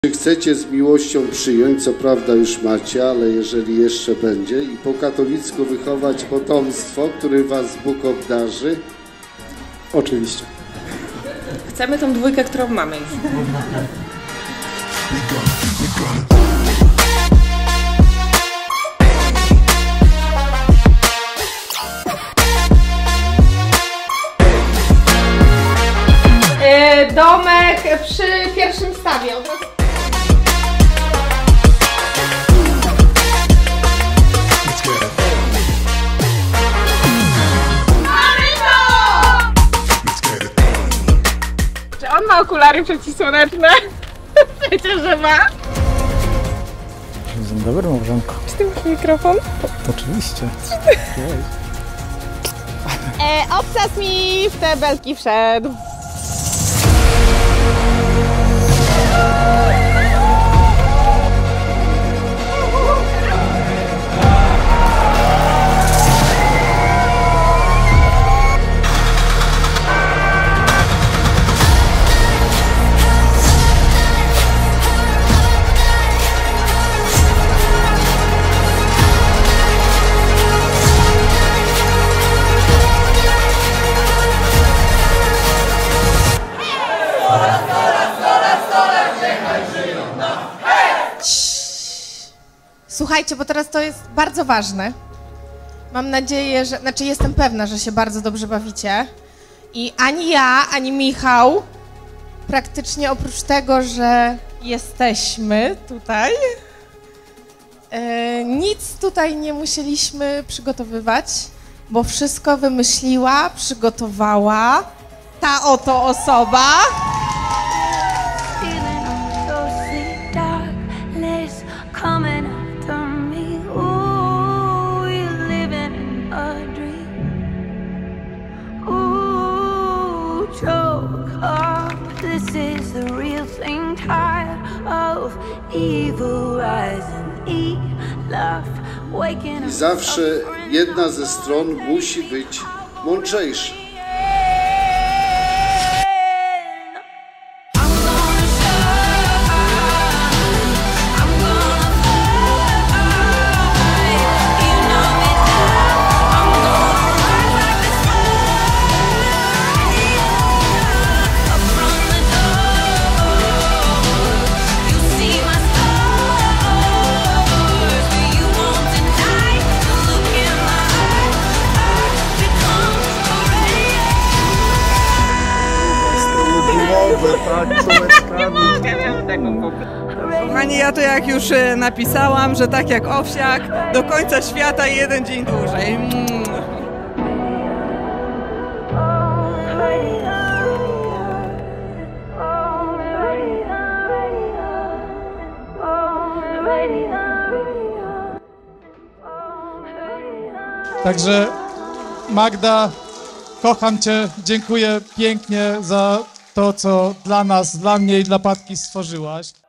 Chcecie z miłością przyjąć, co prawda już macie, ale jeżeli jeszcze będzie, i po katolicku wychować potomstwo, który was Bóg obdarzy? Oczywiście. Chcemy tą dwójkę, którą mamy już. Domek przy pierwszym stawie. Czy on ma okulary przeciwsłoneczne? Przecież, że ma. Dzień dobry, małżonko. Czy ty masz mikrofon? Oczywiście. Obcas mi w te belki wszedł. Słuchajcie, bo teraz to jest bardzo ważne. Mam nadzieję, że... Znaczy jestem pewna, że się bardzo dobrze bawicie. I ani ja, ani Michał, praktycznie oprócz tego, że jesteśmy tutaj, nic tutaj nie musieliśmy przygotowywać, bo wszystko wymyśliła, przygotowała ta oto osoba. This is the real thing, tired of evil rising, love waking up. I zawsze jedna ze stron musi być mądrzejsza. Kochani, ja to jak już napisałam, że tak jak Owsiak, do końca świata jeden dzień dłużej. Także Magda, kocham Cię, dziękuję pięknie za to, co dla nas, dla mnie i dla Patki stworzyłaś.